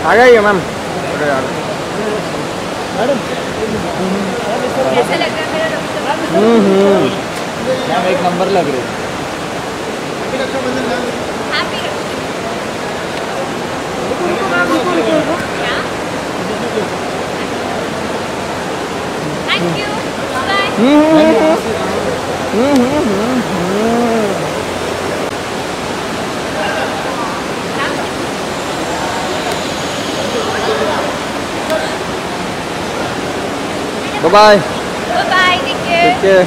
आ जाइए मैम। कैसा लग रहा है मेरा मैम एक नंबर लग रही है। Thank you bye. Bye bye take care. Take care.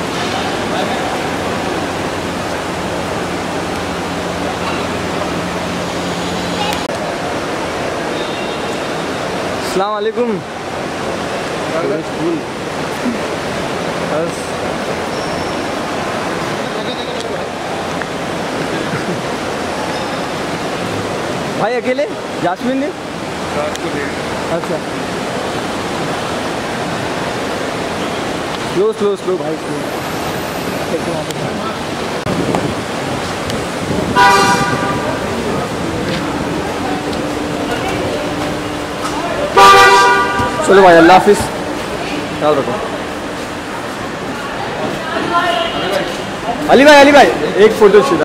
अस्सलाम वालेकुम। भाई अकेले जास्मिन ने? अच्छा स्लो स्लो स्लो भाई स्लो। चलो भाई अल्लाह हाफिज़, ख्याल रखो। अली भाई एक फ़ोटो